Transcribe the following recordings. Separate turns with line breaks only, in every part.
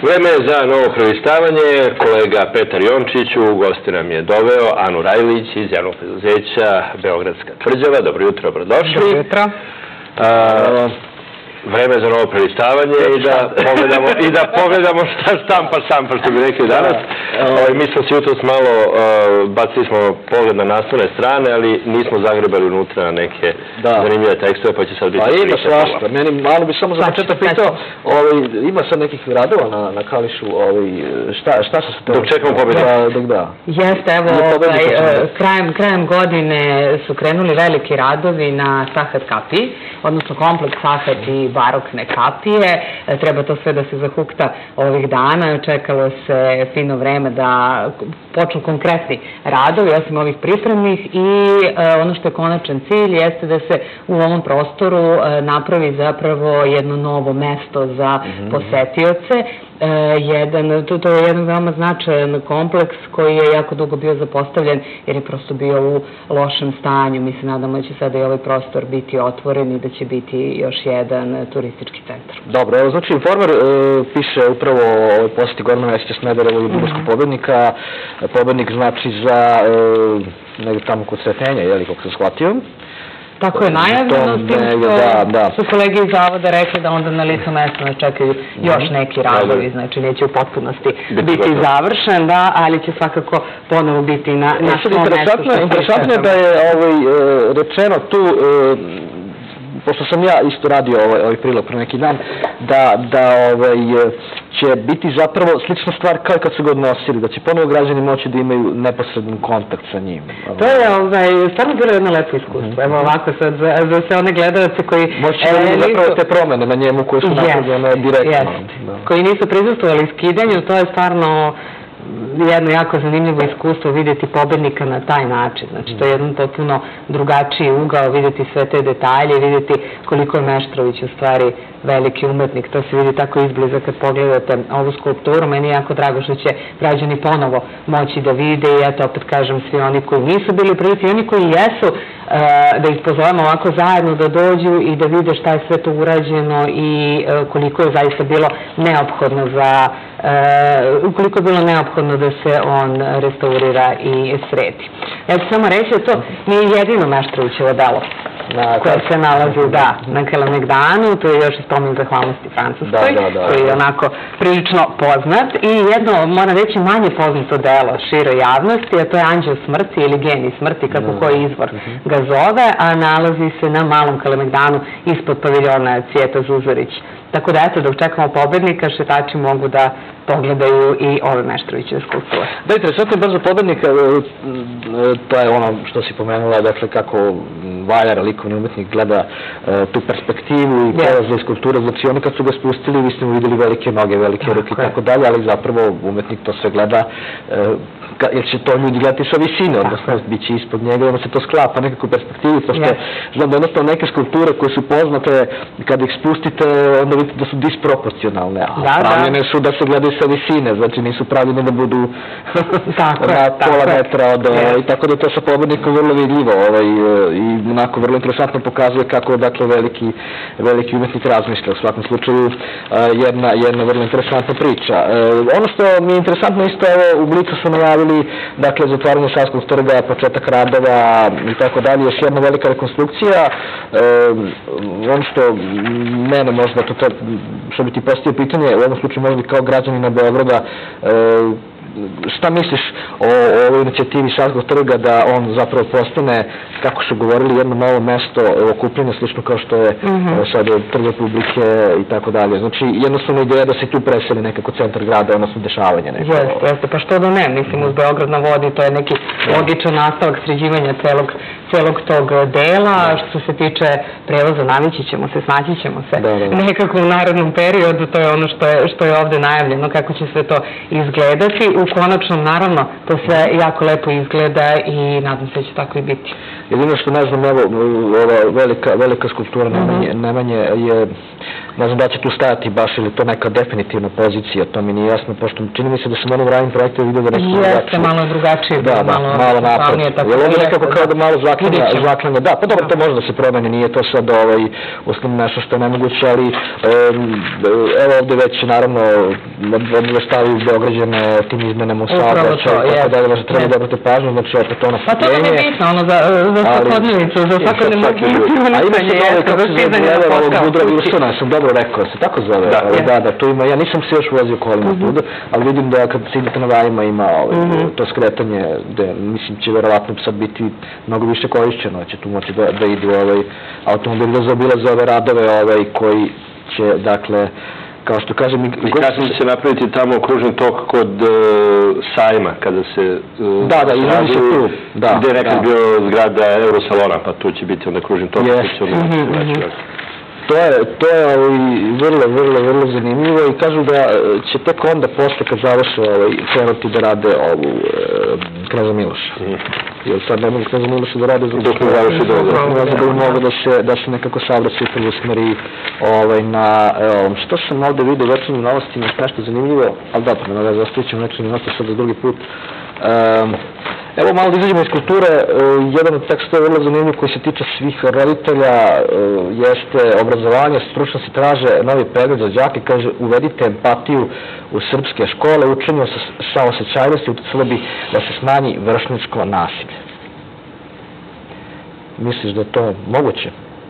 Vreme je za novo prelistavanje. Kolega Petar Jončić u gosti nam je doveo Anu Rajlić iz javnog preduzeća Beogradska tvrđava. Dobro jutro, dobrodošli.
Dobro jutro.
Vreme za novo prelistavanje i da pogledamo šta štampa, što bi rekli danas. Mi smo se jutros malo, bacili smo pogled na naslovne strane, ali nismo zagrebali unutra na neke zanimljive tekstove, pa će sad biti
više. Pa ima svašta. Meni malo bi samo za početak pitao, ima sad nekih radova na Kališu, šta su se to?
Dok čekamo pobjedu.
Jeste, evo, krajem godine su krenuli veliki radovi na Sahat kapiji, odnosno kompleks Sahat i barokne kapije. Treba to sve da se zahukta ovih dana. Čekalo se fino vreme da počnu konkretni radovi, osim ovih pripremnih, i ono što je konačan cilj jeste da se u ovom prostoru napravi zapravo jedno novo mesto za posetioce. To je jedan veoma značajan kompleks koji je jako dugo bio zapostavljen jer je prosto bio u lošem stanju. Mi se nadamo da će sada i ovaj prostor biti otvoren i da će biti još jedan turistički centar.
Dobro, evo znači Informer piše upravo o posjeti Gorana Vesića Smederevu i bugarskog pobednika. Pobednik znači za negdje tamo kod Sretenja, jel' kako sam shvatio?
Tako je najavljeno, s tim što su kolege iz zavoda rekli da onda na licu mesta ne čekaju još neki radovi, znači neće u potpunosti biti završen, ali će svakako ponovo biti na svom mestu.
Interesantno je da je rečeno tu, pošto sam ja isto radio ovaj prilog pre neki dan, da će biti zapravo slična stvar kao i kad su ga odnosili, da će ponovo građani moći da imaju neposredan kontakt sa njim.
To je stvarno bilo jedno lepo iskustvo. Evo ovako sad, za sve one gledalce koji...
Moći da vidimo zapravo te promene na njemu koje su napravljene direktno.
Koji nisu prisustvovali skidanju, to je stvarno jedno jako zanimljivo iskustvo vidjeti pobednika na taj način. Znači, to je jedan potpuno drugačiji ugao, vidjeti sve te detalje, vidjeti koliko je Meštrović u stvari veliki umetnik. To se vidi tako izbliza kad pogledate ovu skulpturu. Meni je jako drago što će građani ponovo moći da vide i eto, opet kažem, svi oni koji nisu bili u prilici i oni koji jesu, da ih pozovemo ovako zajedno da dođu i da vide šta je sve to urađeno i koliko je zaista bilo neophodno da se on restaurira i sredi. Ja ću samo reći da to nije jedino Meštrovićevo delo koje se nalazi na Kalemegdanu, to je još i spomen zahvalnosti Francuskoj, koji je onako prilično poznat, i jedno, moram reći, manje poznato delo široj javnosti, a to je Anđeo smrti ili Genij smrti, kako koji izvor ga zove, a nalazi se na Malom Kalemegdanu ispod paviljona Cvijeta Zuzorić. Tako da, eto, dok čekamo pobednika, šetači mogu da pogledaju i ove Meštrovićeve skulpture.
Da, interesantno je baš za pobednika, to je ono što si pomenula, dakle, kako Vajar, likovni umetnik, gleda tu perspektivu i polaze iz skulpture. Znači, oni kad su ga spustili, vi ste mu vidjeli velike noge, velike ruke i tako dalje, ali zapravo umetnik to sve gleda, jer će to ljudi gledati sa visine, odnosno bit će ispod njega i onda se to sklapa nekakvu perspektivu, pošto znam da jednostavno neke skulpture koje su poznate, kad ih spustite, onda vidite da su disproporcionalne, a pravljene su da se gledaju sa visine, znači nisu pravljene da budu na pola metra od i tako da je to sa pobednikom vrlo vidljivo i onako vrlo interesantno pokazuje kako dakle veliki umetnik razmišlja. U svakom slučaju jedna vrlo interesantna priča. Ono što mi je interesantno isto, evo u Blicu su najavili dakle zatvaranje Savskog trga, početak radova i tako dalje, još jedna velika rekonstrukcija. Ono što mene možda što bi ti postavio pitanje, u ovom slučaju možda kao građanina Beograda, šta misliš o ovoj inicijativi Savskog trga da on zapravo postane, kako su govorili, jedno novo mesto okupljanja, slično kao što je sad Trg Republike i tako dalje. Znači, jednostavno ideja da se tu preseli nekako centar grada, odnosno dešavanje neko.
Jeste, pa što da ne, mislim, uz Beograd na vodi, to je neki logičan nastavak sređivanja celog tog dela. Što se tiče prevoza, navići ćemo se, snaći ćemo se nekako u narednom periodu, to je ono što je ovde najavljeno, kako će sve to izgledati. U konačnom, naravno, to sve jako lepo izgleda i nadam se da će tako i biti.
Jedino što ne znam, evo, ova velika skulptura Nemanje je Ne znam da će tu stajati baš ili to neka definitivna pozicija, to mi nije jasno, pošto čini mi se da se na onom ranim projektu vidio da nešto drugačije.
Jeste, malo drugačije.
Malo napad. Jer ovdje nekako kao da malo žvaklanja. Da, pa dobro, to može da se promeni, nije to sad usljedno nešto što je nemoguće, ali evo ovdje već naravno obavještavaju Beograđane tim izmenama u saobraćaju, tako da je treba dobrate pažnju, znači opet ono
pa to nam je bitno, ono za svakodnevnicu, za svakodnevno funkcionisanje,
Budra Wilsona, sam dobro rekao, se tako zove, da, tu ima, ja nisam se još vozio kolima tuda, ali vidim da kad se idete na Vajima ima to skretanje, gde mislim će verovatno sad biti mnogo više korišćeno, će tu moći da idu automobil da zaobilaze ove radove koji će, dakle, kao što kažem...
I kasnije će se napraviti tamo kružni tok kod sajma, kada se...
Da, izvoli se tu.
Gde je nekad bio zgrada Eurosalona, pa tu će biti onda kružni tok.
To je vrlo zanimljivo i kažu da će tek onda posle kad završe krenuti da rade ovu Kneza Miloša. Jer sad ne mogu Kneza Miloša da rade dok ne završi da mogu da se nekako saobraćaj usmeri na što sam ovde vidio u večernjim novostima, nešto zanimljivo, ali dobro, ne zastavit ćemo večernjim novostima sad za drugi put. Evo malo da izađemo iz kulture, jedan od teksta je vrlo zanimljiv koji se tiče svih roditelja, jeste obrazovanje, stručnosti traže novi pregled za đake, kaže uvedite empatiju u srpske škole, učenje sa osjećajnosti uticalo bi da se smanji vršnjačko nasilje. Misliš da je to moguće?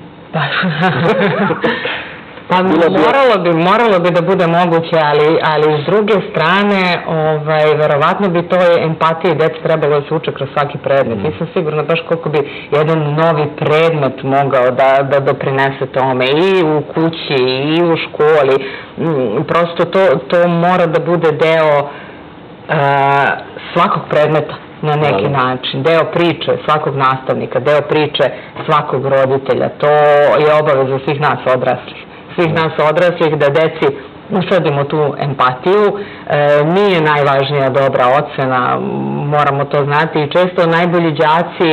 Pa moralo bi da bude moguće, ali s druge strane, verovatno bi to empatije djeca trebalo da se uče kroz svaki predmet. Nisam sigurna baš koliko bi jedan novi predmet mogao da doprinese tome i u kući i u školi. Prosto to mora da bude deo svakog predmeta na neki način, deo priče svakog nastavnika, deo priče svakog roditelja. To je obaveza svih nas odraslih da deci usadimo tu empatiju. Nije najvažnija dobra ocena, moramo to znati i često najbolji đaci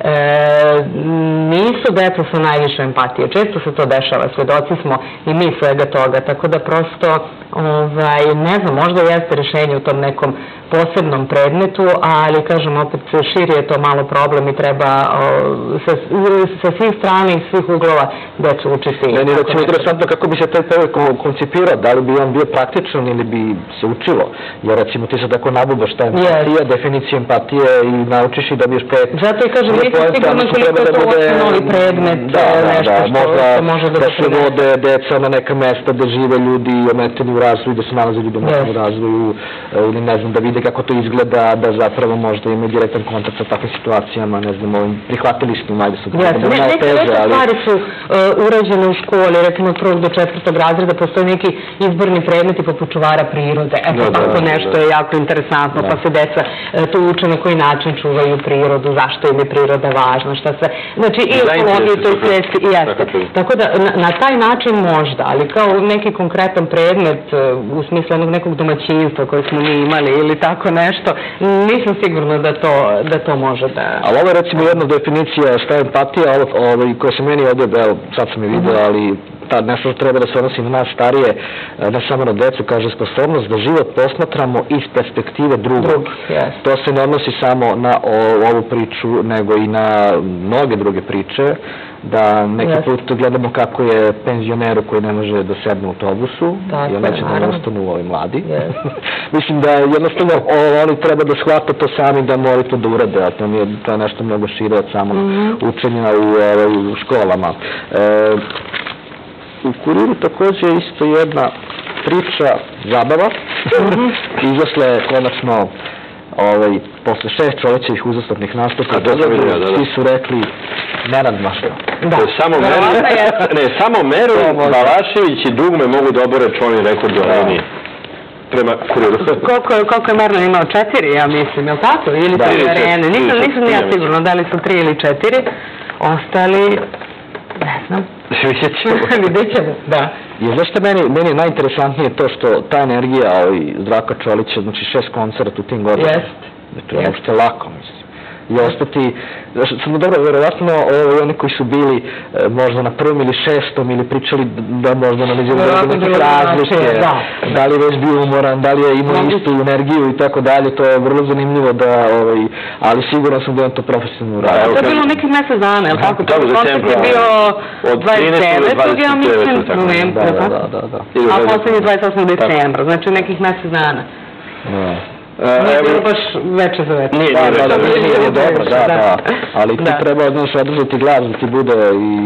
nisu deca sa najviše empatije. Često se to dešava, svedoci smo i mi svega toga, tako da prosto ne znam, možda jeste rešenje u tom nekom posebnom predmetu, ali kažem opet širi je to malo problem i treba sa svih strana i svih uglova decu učiti.
Meni je recimo interesantno kako bi se taj predmet koncipirao, da li bi on bio praktičan ili bi se učilo, jer recimo ti se tako nabubaš šta je empatija, definicija empatije i naučiš i dobiješ pet.
Zato i kažem, nisam sigurno koliko je to uopće novi predmet, nešto što može da
se vode deca na neka mesta da žive ljudi ometeni u razvoju, da se nalaze ljudi ometeni u razvoju, ili ne znam, da vide kako to izgleda, da zapravo možda imaju direktan kontakt sa takvim situacijama, ne znam, ovim prihvatilištima, ajde su
neke stvari su urađene u školi, recimo od 1. do 4. razreda, postoje neki izborni predmeti poput čuvara prirode. Eto, tako nešto je jako interesantno, pa se deca tu uče na koji način čuvaju prirodu, zašto im je priroda važna, šta sve. Znači, i ekologiju to svesti, jeste. Tako da, na taj način možda, ali kao neki konkretan predmet, u smislu onog nekog domaćinstva koje smo mi imali ili tako nešto, nisam sigurna da to može da...
Ali ovo je recimo jedna definicija šta je empatija, koja se meni ovdje, evo, sad sam je vidio, ali nešto treba da se odnosi na nas starije, ne samo na decu, kaže sposobnost da život posmatramo iz perspektive drugog. To se ne odnosi samo na ovu priču, nego i na mnoge druge priče, da neki put gledamo kako je penzioneru koji ne može da sedne u autobusu, jer neće da ne ostanu ovi mladi. Mislim da jednostavno oni treba da shvate to sami da moraju to da urade, a to je nešto mnogo šire od samog učenja u školama. U Kuriru također je isto jedna priča, zabava. Izašla je konačno posle 6 čovečevih uzastopnih nastupa. Svi su rekli nerazmašno.
Samo Meru, Balašević i Dugme mogu da obore čovni rekord u Areni. Prema Kuriru.
Koliko je Merlin imao? 4, ja mislim, je li tako? Ili 3 Arene? Nisam ja sigurno da li su 3 ili 4. Ostali, ne znam. Vidjet ćemo, da.
I znaš što meni je najinteresantnije to što ta energija Zdravka Čolića, znači 6 koncerta u tim godinama. To je uopšte lako, mislim. i ostati, samo dobro, verovatno oni koji su bili možda na prvom ili šestom ili pričali da možda analizirali neke razlike, da li je već bio umoran, da li je imao istu energiju i tako dalje, to je vrlo zanimljivo da, ali sigurno sam da je to profesionalno uradio.
To je bilo nekih mesec dana, je li tako? Koncert je bio od 29. ja mislim, novembra, a poslednji 28. decembra, znači nekih mesec dana. Nije bilo baš veče za veče.
Nije dobro, da. Ali ti treba, znaš, održati glas da ti bude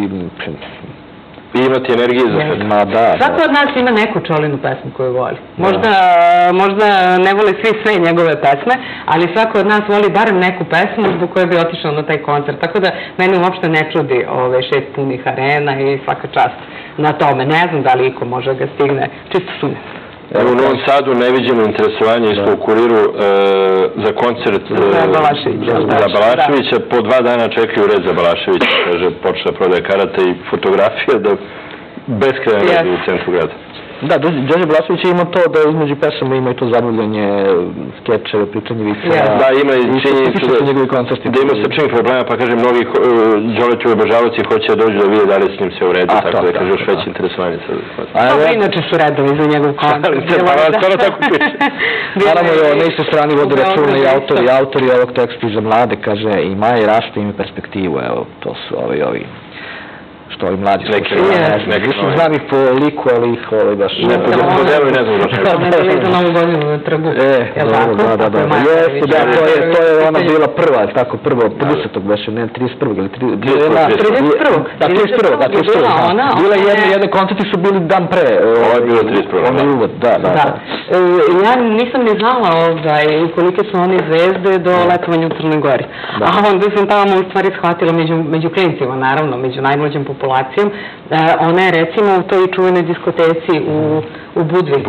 i imati energiju za sve.
Svako od nas ima neku Čolinu pesmu koju voli. Možda ne voli sve njegove pesme, ali svako od nas voli barem neku pesmu zbog koje bi otišao na taj koncert. Tako da mene uopšte ne čudi 6 punih arena i svaka čast na tome. Ne znam da li iko može ga stigne. Čisto sumnjam.
Evo u Novom Sadu neviđeno interesovanje isto u Kuriru za koncert za Balaševića. Po 2 dana čekaju red za Balaševića. Kaže, počela prodaje karata i fotografija da beskrajno radi u centru grada.
Da, Đorđe Balašević ima to da između pesama ima i to zabavljanje, skečeve, pričanje viceva.
Da, ima i činjenicu da ima srčanih problema, pa kaže, mnogi Đoletovi obožavaoci hoće da dođu da vide da li s njim sve u redu, tako da kaže još veće interesovanje.
Inače su redovi za njegov koncert.
Stvarno tako piše.
Naravno, na istoj strani vodi računa i autori ovog teksta za mlade, kaže, ima i raste, ima perspektivu, evo, to su ovi što ovi mlađi slušaju. Znam ih po liku, ali ih baš...
Ne podelu i ne znam što.
Ne znam za novu godinu na trgu.
Da, to je ona bila prva, tako prvo, 30. beše, ne, 31. ili 31. Da, 31. Bila jedne koncerti su bili dan pre.
Ovo je bilo 31.
Ono je uvod, da.
Ja nisam ni znala kolike su oni zvezde do letovanja u Crnoj Gori. A onda sam tamo u stvari shvatila među klincima, naravno, među najmlađim populacijom. Ona je recimo u toj čuvenoj diskoteci u Budvi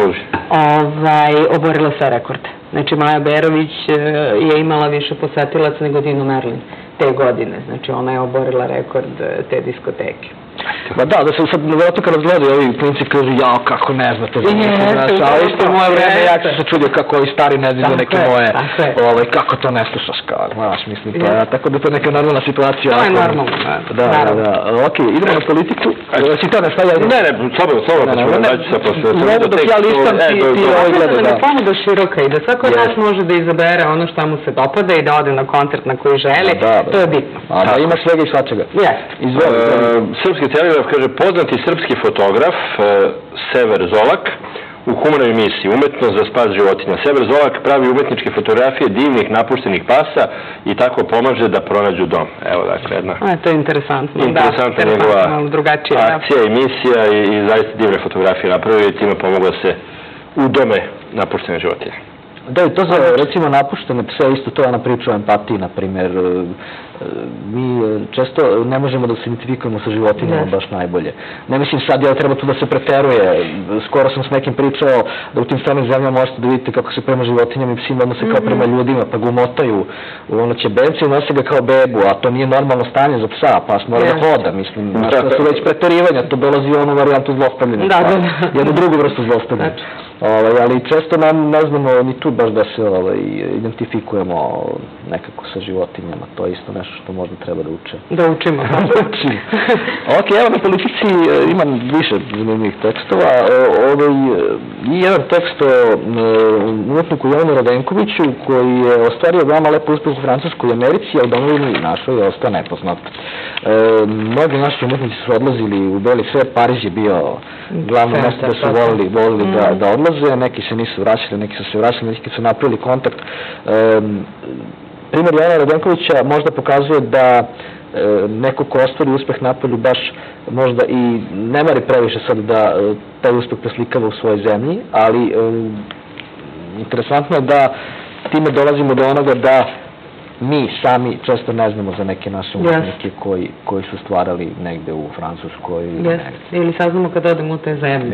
oborila sve rekorde. Znači Maja Berović je imala više posetilaca nego Dino Merlin te godine. Znači ona je oborila rekord te diskoteke.
Ma da se sad vjerojatno kad razgledaju ovi klinci kažu jao kako ne znate, ali isto u moje vreme ja sam se čudio kako ovi stari ne znaju neke moje, kako to ne slušaš kao, znaš, mislim, tako da to je neka normalna situacija.
To je normalno,
da. Ok, idemo na politiku, si to ne stavlja?
Ne, slobodno, daću se posle.
Mogu dok ja listam ti ovaj gleda,
da. Ponuda široka i da svako od nas može da izabere ono što mu se dopada i da ode na koncert na koji želi, to je bitno.
A da ima svega i svačega.
Izvoli. Srpski telegraf kaže, poznati srpski fotograf Sever Zolak u humanoj emisiji Umetnost za spas životinja. Sever Zolak pravi umetničke fotografije divnih napuštenih pasa i tako pomaže da pronađu dom. Evo, dakle, jedna...
To je interesantno.
Interesantna njegova akcija, emisija i zaista divne fotografije napravio i time pomogu da se udome napuštene životinje.
Da, i to za, recimo, napuštene pse, isto to je ona priča o empatiji, na primjer. Mi često ne možemo da se identifikujemo sa životinjama baš najbolje. Ne mislim sad, treba tu da se preteruje. Skoro sam s nekim pričao da u tim stranim zemljama možete da vidite kako se prema životinjama i psima odnose kao prema ljudima, pa ga umotaju u ono ćebence i nose ga kao bebu, a to nije normalno stanje za psa, pas mora da hoda, mislim. To su već preterivanja, to dolazi u onu varijantu zlostavljanja. Jednu drugu vrstu zlostavljanja. Ali često ne znamo ni tu baš da se identifikujemo nekako sa životinjama. To je isto nešto što možda treba da uče.
Da učimo.
Ok, evo na politici imam više zanimljivih tekstova. I jedan tekst o umetniku Jovanu Radenkoviću koji je ostvario veoma lepo uspeh u Francuskoj i Americi, a u domovini našoj je ostao nepoznat. Mnogi naši umetnici su odlazili u beli svet, Pariz je bio glavno mesto da su volili da odlaze, neki se nisu vraćali, neki su se vraćali, neki su napravili kontakt. Primjer Jovana Radenkovića možda pokazuje da neko ko ostvari uspeh napolju baš možda i ne mari previše sad da taj uspeh preslikava u svojoj zemlji, ali interesantno je da time dolazimo do onoga da mi sami često ne znamo za neke naše umetnike koji su stvarali negde u Francuskoj.
Ili saznamo kad odemo u te zemlje.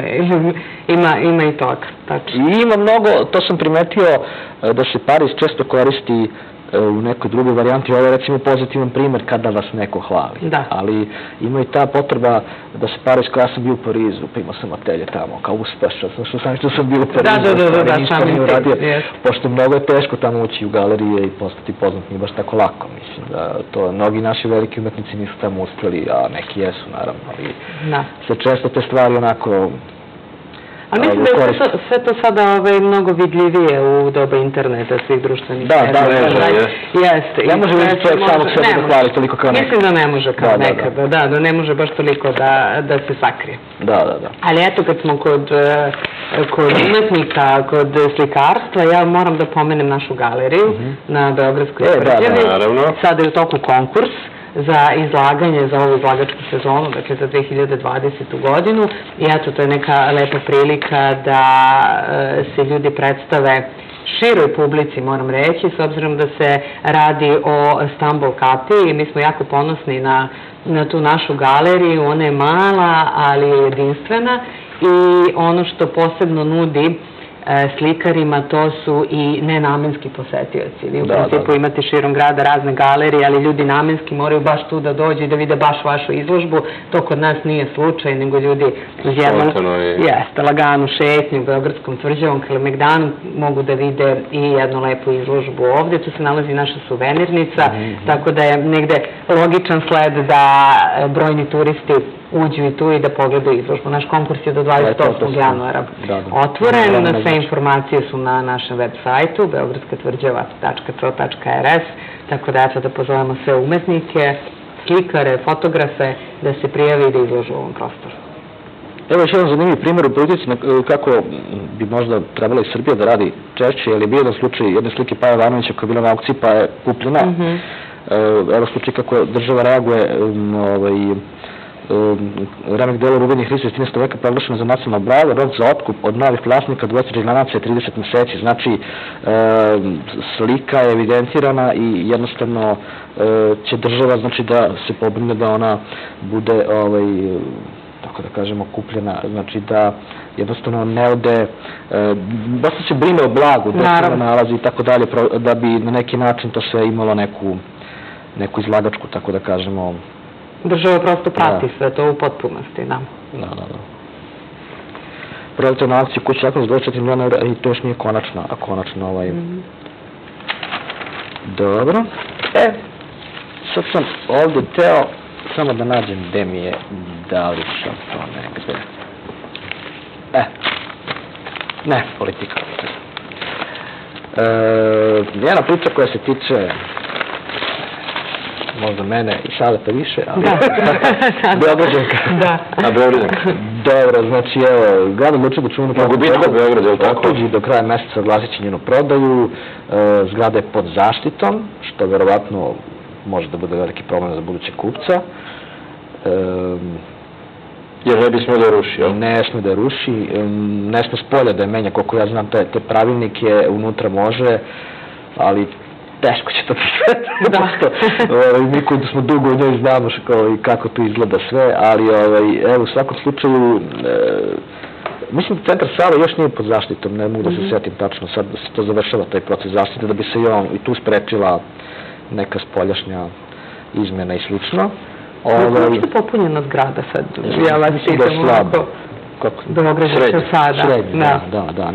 Ima i toga.
I ima mnogo, to sam primetio da se Pariz često koristi u nekoj drugoj varijanti. Ovo je recimo pozitivan primjer kada vas neko hvali. Ali ima i ta potreba da se Pariz, koja sam bio u Parizu, pa imao sam atelje tamo, kao uspešan, što sam bio u Parizu, pošto mnogo je teško tamo ući u galerije i postati poznat, nije baš tako lako, mislim da to mnogi naši veliki umetnici nisu tamo uspjeli, a neki jesu naravno, ali se često te stvari onako...
Ali mislim da je sve to sada mnogo vidljivije u doba interneta, svih društvenih mreža. Jeste.
Ne može vidjeti čovjek samog sebe da hvali toliko kao nekada.
Mislim da ne može kao nekada, da ne može baš toliko da se sakrije.
Da.
Ali eto, kad smo kod umetnika, kod slikarstva, ja moram da pomenem našu galeriju na Beogradskoj tvrđavi. Sada je u toku konkurs za izlaganje za ovu izlagačku sezonu, dakle za 2020. godinu. I eto, to je neka lepa prilika da se ljudi predstave široj publici, moram reći, s obzirom da se radi o Stambol kapiji. Mi smo jako ponosni na tu našu galeriju. Ona je mala, ali je jedinstvena i ono što posebno nudi slikarima, to su i nenamenski posetioci. Vi u principu imate širom grada razne galerije, ali ljudi namenski moraju baš tu da dođu i da vide baš vašu izložbu. To kod nas nije slučaj, nego ljudi uz jednu laganu šetnju Beogradskom tvrđavom Kalemegdanu mogu da vide i jednu lepu izložbu ovde. Tu se nalazi naša suvenirnica, tako da je negde logičan sled da brojni turisti uđu i tu i da pogledaju izložbu. Naš konkurs je do 28. januara otvoren. Sve informacije su na našem web sajtu beogradskatvrđava.co.rs, tako da eto da pozovemo sve umetnike, slikare, fotografe da se prijave i da izložu u ovom prostoru.
Evo još jedan zanimljiv primjer u politici kako bi možda trebala i Srbija da radi češće, jer je bio jedan slučaj jedne slike Paja Ivanovića koja je bila na aukciji pa je kupljena. Evo slučaj kako država reaguje remek delo rubenih risa iz 13. veka proglašeno za nacionalno blago, rok za otkup od novih vlasnika dvojezičnih lanaca je 30 meseci. Znači, slika je evidentirana i jednostavno će država da se pobrine da ona bude, tako da kažemo, kupljena. Znači da jednostavno ne ode, baš se brine o blagu, da se nalazi i tako dalje, da bi na neki način to sve imalo neku izlagačku, tako da kažemo,
država prosto prati sve to u potpunosti, da.
Prodajte na akciju kuću zakon za 24 miliona eura i to još nije konačno, a konačno Dobro. Sad sam ovdje teo, samo da nađem gde mi je, da li sam to negde. Ne, politika. Jedna priča koja se tiče možda mene i Saleta više, ali Beograđanka.
A Beograđanka?
Dobro, znači evo, grad odlučio da čuvenu
gubitak Beograda, je li tako?
Do kraja meseca oglasit će njenu prodaju, zgrada je pod zaštitom, što verovatno može da bude veliki problem za budućeg kupca.
Jer ne bi smio da ruši, jel?
Ne smije da ruši, ne smije s polja da je menja, koliko ja znam, te pravilnike unutra može, ali teško će to presvetiti, mi koji smo dugo u njoj znamo kako to izgleda sve, ali evo u svakom slučaju mislim da centar sale još nije pod zaštitom, ne mogu da se sjetim tačno sad da se to završava taj proces zaštite, da bi se i tu sprečila neka spoljašnja izmena i slično.
Kako je popunjena zgrada sad? Ja vas pitam ovako Beograđanka sada.
Srednja, da,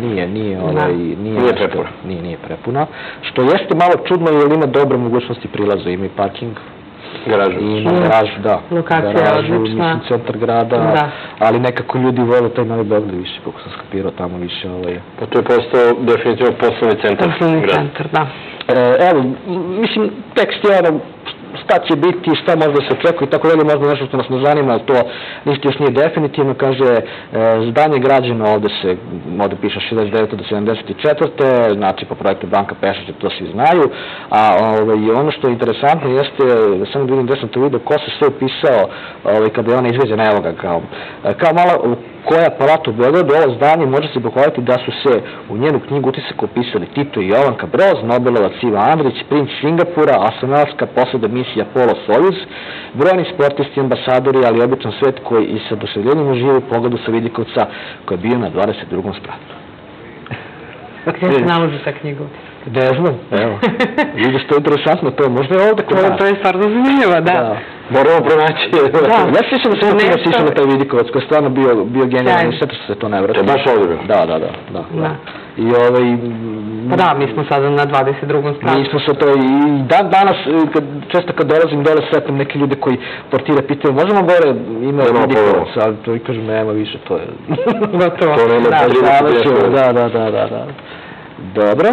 nije prepuna. Što jeste malo čudno jer ima dobre mogućnosti prilaza, ima i parking.
Garažu.
Ima garažu, da.
Lokacija je odlična.
Mislim, centar grada, ali nekako ljudi vole taj Novi Beograd više, koliko sam skapirao tamo više.
Pa to je postao definitivno poslovni centar.
Poslovni centar, da.
Evo, mislim, tekst je šta će biti, šta možda se očekuje i tako dalje, možda nešto što nas ne zanima, ali to ništa još nije definitivno. Kaže, zdanje građeno, ovde piše 69. do 74. Znači po projektu Branka Pešića, to svi znaju, a ono što je interesantno jeste, samo da vidim gde sam to vidio, ko se sve upisao kada je ona izveđena, evo ga, kao malo koja palata u Beogradu, ovo zdanje može se pohvaliti da su se u njenu knjigu utisak upisali Tito i Jovanka Broz, Nobelovac Iva Andrić, princ Singapura, astronautska posada misija Apollo Soyuz, brojni sportisti, ambasadori, ali običan svet koji i sa oduševljenjem uživa u pogledu sa Vidikovca koji je bio na 22. spratu.
Gdje se nalazi ta knjiga?
Ne znam, evo. Vidiš, to je interesantno, to možda je ovdje kod nas.
To je stvarno zanimljivo, da.
Moramo pronaći.
Ja se sjećam da sam prvo sišao na taj Vidikovac, koji je stvarno bio genijalno, i sve se to ne vrati.
To je baš odbro.
Da. I
Pa da, mi smo sada na 22. stranu.
Mi smo se to i danas, često kad dolazim dole, sretnem neke ljude koji portire pitaju, možemo gore ima Vidikovac, ali to i kažem, nema više, to je...
Gotovo.
To nema
Da. Dobro.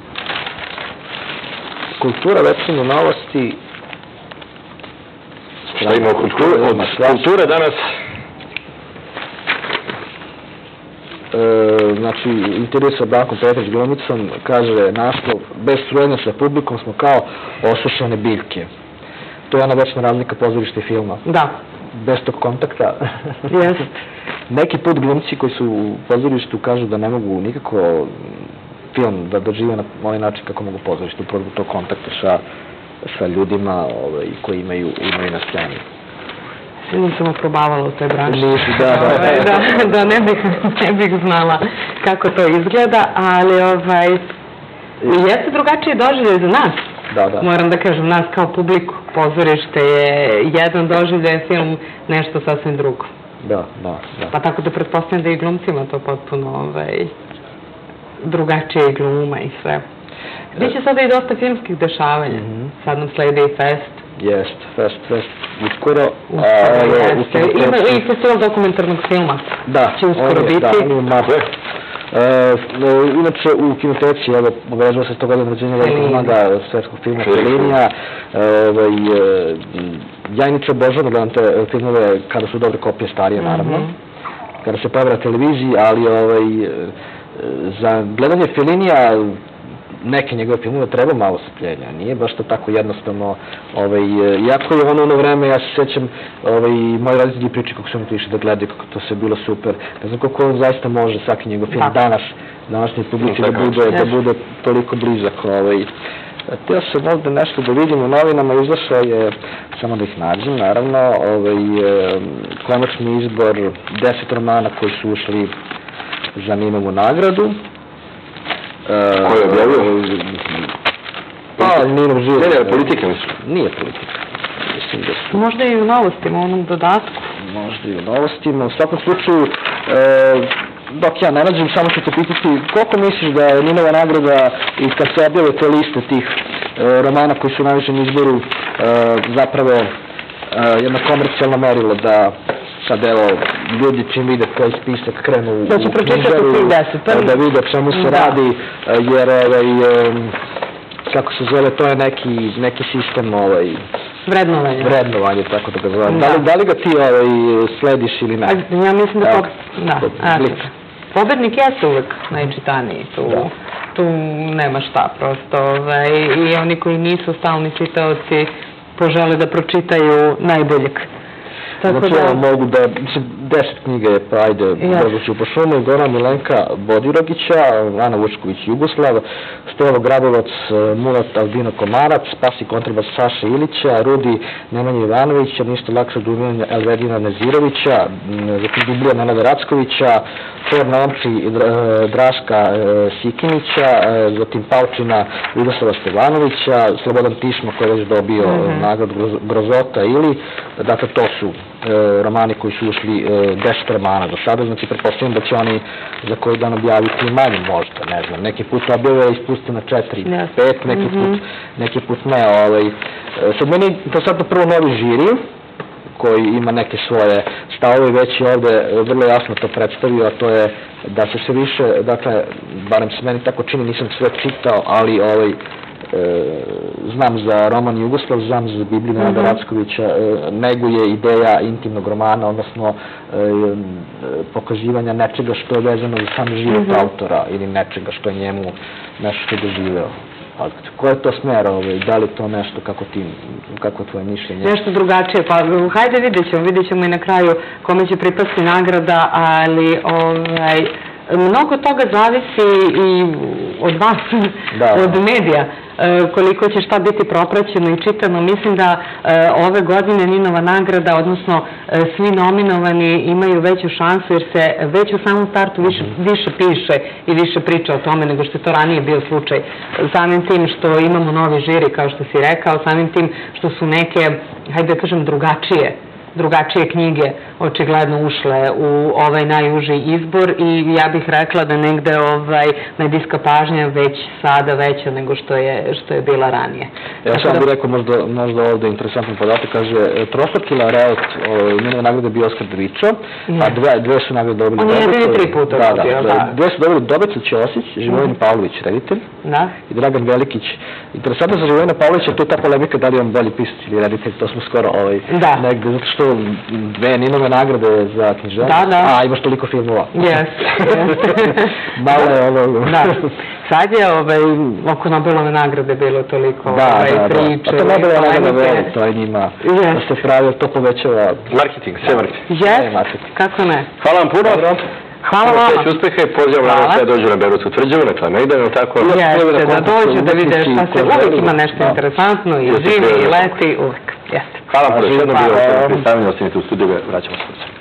Kultura, večernje novosti.
Šta ima od kulture danas?
Znači, intervju sa Brankom Petrić glumicom, kaže naslov, bez strujenja sa publikom smo kao osušene biljke. To je ona večna razlika pozorišta i filma.
Da.
Bez tog kontakta.
Jest.
Neki put glumci koji su u pozorištu kažu da ne mogu nikako film da dožive na ovaj način kako mogu pozorištu, upravo tog kontakta sa ljudima koji imaju na sceni.
Sviđam sam oprobavala u toj branši.
Da,
ne bih znala kako to izgleda, ali jeste drugačije doživljaj za nas.
Da.
Moram da kažem, nas kao publiku. Pozorište je jedan doživljaj, film nešto sasvim drugo.
Da.
Pa tako da pretpostavljam da i glumcima to potpuno drugačije i gluma i sve. Biće sada i dosta filmskih dešavanja. Sad nam slede i fest.
Jest, fest. Uskoro
jeste. Ima i festival dokumentarnog filma.
Da,
će uskoro biti.
Inače, u kinoteci, obeležava se 100 godina rođenja velikog maga svetskog filma Felinija. Ja inače obožavam gledam te filmove kada su dobre kopije, starije naravno, kada se pojave na televiziji, ali za gledanje Felinija neke njegove filmove treba malo strpljenja, nije baš to tako jednostavno, iako je ono vreme, ja se sjećam, moji roditelji priče kako su oni išli da gledaju, kako to sve bilo super, ne znam koliko on zaista može svaki njegov film današnji publici da bude toliko blizak. Htio sam ovdje nešto da vidim u novinama, izašao je, samo da ih nađem, naravno, konačni izbor 10 romana koji su ušli za Ninovu nagradu.
Ko je objavio?
Ninov život.
Ne, politika mislim.
Nije politika.
Možda i u novostima, u onom dodatku.
Možda i u novostima. U svakom slučaju, dok ja ne nađem, samo ću te pitati, koliko misliš da je Ninova nagrada i kad se objave te liste tih romana koji su u najvišem izboru zapravo jedno komercijalno merilo da sad evo, ljudi čim vide koji spisak krenu u knjižaru, da vide čemu se radi, jer kako se zove, to je neki sistem vrednovanje, tako da ga zovem. Da li ga ti slediš ili ne?
Ja mislim da pobednik jeste uvek najčitaniji, tu nema šta prosto, i oni koji nisu stalni čitaoci požele da pročitaju najboljeg.
Znači, mogu da, 10 knjiga je, pa ajde, Božuću po šumu, Goran Milenka Bodirogića, Ana Vučković Jugoslav, Stevo Grabovac, Murat Albino Komarac, Spasi kontrabas Saša Ilića, Rudi Nemanja Ivanovića, Ništa lakše od umijenja Elvedina Nezirovića, zatim Biblija Nenada Rackovića, Thor na omči Draška Sikinića, zatim Paučina Vidoslava Stevanovića, Slobodan Tišma koji je već dobio nagradu Grozota ili, dakle to su romani koji su ušli 10 romana do sada, znači pretpostavljam da će oni za koji dan objaviti manje možda, ne znam, neki put objave ispusti na 4, 5, neki put ne. Sad meni to sad prvo novi žiri koji ima neke svoje stavove, već je ovde vrlo jasno to predstavio, a to je da se sve više, dakle, barem se meni tako čini, nisam sve čitao, ali znam za roman Jugoslav, znam za Bibliju Nenada Rackovića, neguje ideja intimnog romana, odnosno pokazivanja nečega što je vezano za sam život autora ili nečega što je njemu nešto što je doživeo. Ko je to smer? Da li to nešto, kako je tvoje mišljenje?
Nešto drugačije, pa hajde vidjet ćemo i na kraju kome će pripasti nagrada, ali mnogo toga zavisi i od vas, od medija, koliko će šta biti propraćeno i čitano. Mislim da ove godine Ninova nagrada, odnosno svi nominovani imaju veću šansu jer se već u samom startu više piše i više priča o tome nego što je to ranije bio slučaj. Samim tim što imamo novi žiri, kao što si rekao, samim tim što su neke, hajde da kažem, drugačije knjige očigledno ušle u ovaj najuži izbor i ja bih rekla da negde medijska pažnja već sada veća nego što je bila ranije.
Ja sam bih rekao možda ovde interesantan podatak, kaže Trošak i Lareot, njene nagrade bio Oskar Dričo, a dve su nagrade dobili
on je jedini 3 puta dobio, da.
Dve su dobili Dobrica Ćosić, Živojin Pavlović, reditelj, i Dragan Velikić. Interesantno za Živojina Pavlovića, to je ta polemika da li on bolji pisac ili reditelj, to smo skoro negde, zato što dve Ninove nagrade za književnost. A, imaš toliko filmova.
Jes.
Malo je ovo.
Da. Sad je oko Nobelove nagrade bilo toliko priče.
A to Nobelova nagrada to je njima. Da se pravi, to povećava
marketing, sve marketing.
Jes, kako ne.
Hvala vam puno.
Hvala vama.
Sve uspeha i pozivam na sve dođu na Berotsku tvrđavu, nekada ne ide, no tako.
Jeste, da dođu, da vide šta se, uvijek ima nešto interesantno i živi i leti, uvijek. Jeste.
Hvala vam puno, još jedno bilo predstavljeno, ostanite u studiju, vraćamo se.